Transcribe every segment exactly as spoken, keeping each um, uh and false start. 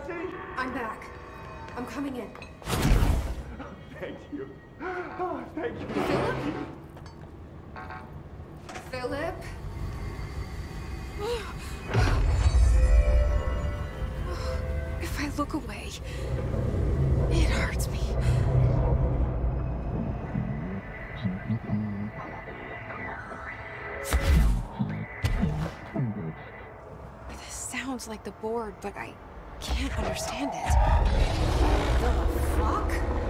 Jesse? I'm back. I'm coming in. Thank you. Oh, thank you. Philip? Philip? If I look away, it hurts me. This sounds like the board, but I can't understand it. The fuck?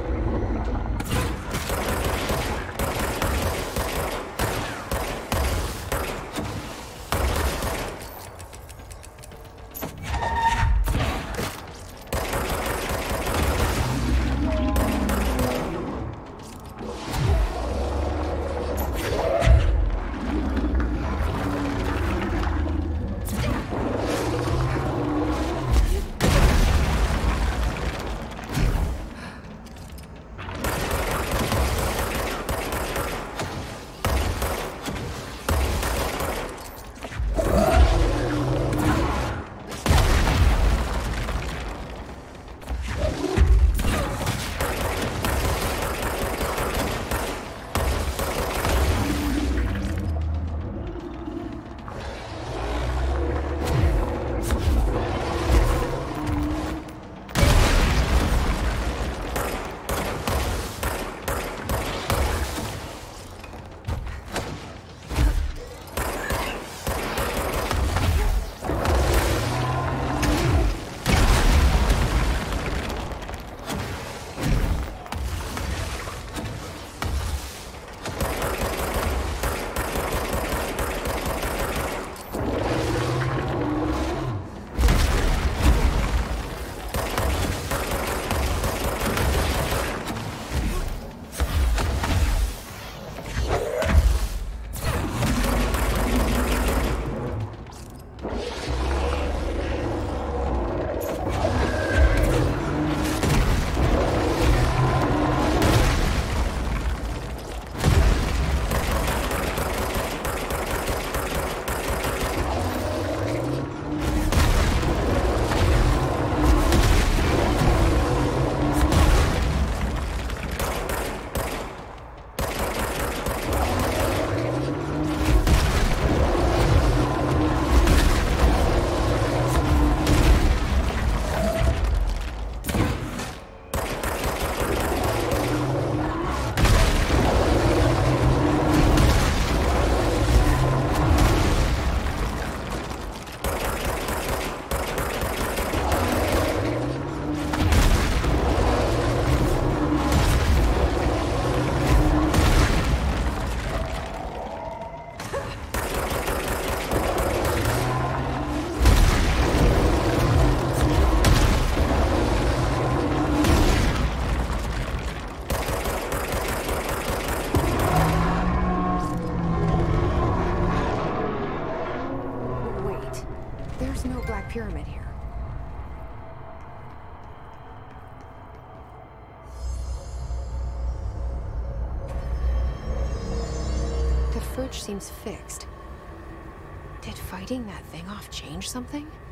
Pyramid here. The fridge seems fixed. Did fighting that thing off change something?